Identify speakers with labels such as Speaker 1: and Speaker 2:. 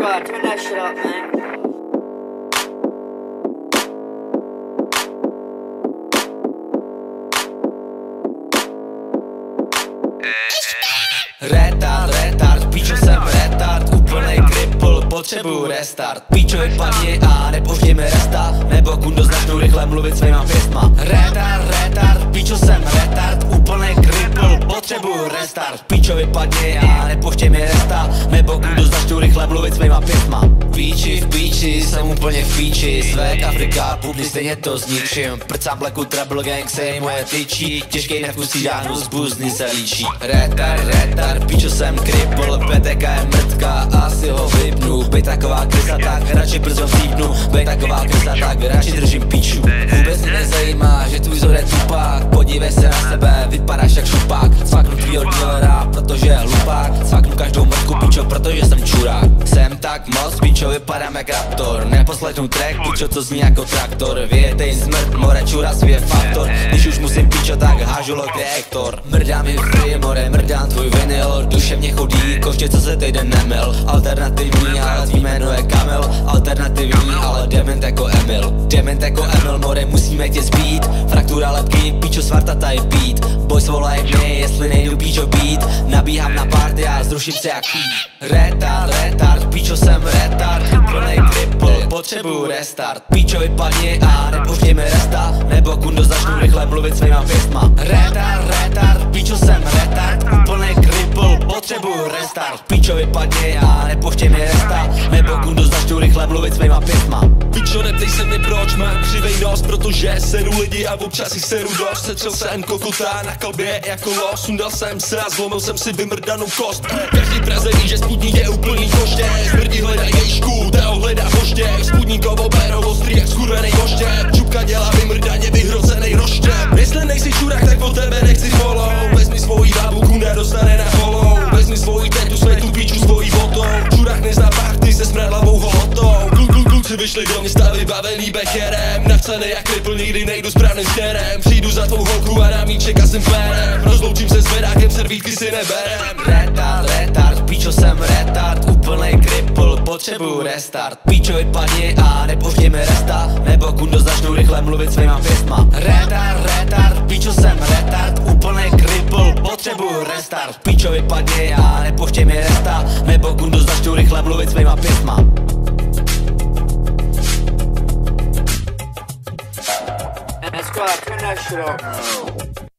Speaker 1: Squad, turn that shit up, man.
Speaker 2: Retard, píčo jsem retard, úplnej kripl, potřebuju restart. Píčo vypadni a nepoštěj restart, nebo kundo začnu rychle mluvit svýma pěstma. Retard, píčo jsem retard, úplnej kripl, potřebuju restart. Píčo vypadni a nepoštěj restart, nebo kundo začnu rychle mluvit svýma pěstma. V píči, jsem úplně v píči, svek Afrika, publi stejně to zničím. Prcám bleku, trouble gang, sej moje tyčí, těžkej nevkusí dánu, z buzny se líčí. Retard, píčo jsem kripl, PTK je mrtka, asi ho vypnu. Bej taková krysa, tak radši brzo vstýpnu. Bej taková krysa, tak radši držím píču. Vůbec mě nezajímá, že tvůj vzor je tupák. Podívej se na sebe, vypadáš jak šupák. Cvaknu tvýho dealera, protože je hlupák. Cvaknu každou mrtku, píčo, protože jsem čurák. Jsem tak moc, píčo, vypadám jak raptor. Neposlechnu track, píčo, co zní jako traktor. Vyjetej smrt, more čura svý je faktor. Když už musím píčo, tak hážu lok je Hector. Mrdám mi free, more, mrdám tvůj vinyl. Duše mě chodí, koště, co se týden nemil. Alternativní, ale tvý jméno je Kamil. Alternativní, ale dement jako Emil. Dement jako Emil, more, musíme tě zbít. Fraktura lepky, píčo, svarta tady beat. Boys volaj mě, jestli nejdu píčo beat. Nabíhám na party a zruším se jak pít. Retard, píčo jsem retard. Úplnej kripl, potřebuju restart. Píčo vypadni a nepoštěj mi restart, nebo kundo začnu rychle mluvit svýma pěstma. Retard, píčo jsem retard. Úplnej kripl, potřebuju restart. Píčo vypadni a nepoštěj mi restart, nebo kundo začnu rychle mluvit svýma pěstma.
Speaker 3: Píčo, neptej se mě proč mám křivej nos, protože seru lidi a občas si seru dost. Setřel jsem kokota na kalbě jako los, sundal jsem se a zlomil jsem si vymrdanou kost. Každý Praze ví, že Sputník je úplný koště. Smrdí hledaj jejšku, Teo hledá hoště. Sputníkovo berou ostrý jak skurvenej koště. Čupka dělá vymrdaně vyhrocenej roštěp. Jestli nejsi čurák, tak po tebe nechci follow. Vezmi svojí babu, kunda dostane na holou. Vezmi svojí tetu, světu píču svojí botou. Čurák nezná pachty se smradlavou holotou. Kluci vyšli do města vybavený becherem. Navcený jak kripl, nikdy nejdu správným směrem. Přijdu za tvou holku a na míček a jsem férem. Rozloučím se s vedákem, servítky si neberem.
Speaker 2: Retard, píčo jsem retard. Úplnej kripl, potřebuju restart. Píčo vypadni a nepoštěj mi restart, nebo kundo začnu rychle mluvit svýma pěstma. Retard, píčo jsem retard. Úplnej kripl, potřebuju restart. Píčo vypadni a nepoštěj mi restart, nebo kundo začnu rychle mluvit svýma pěstma.
Speaker 1: Squad, turn that shit up.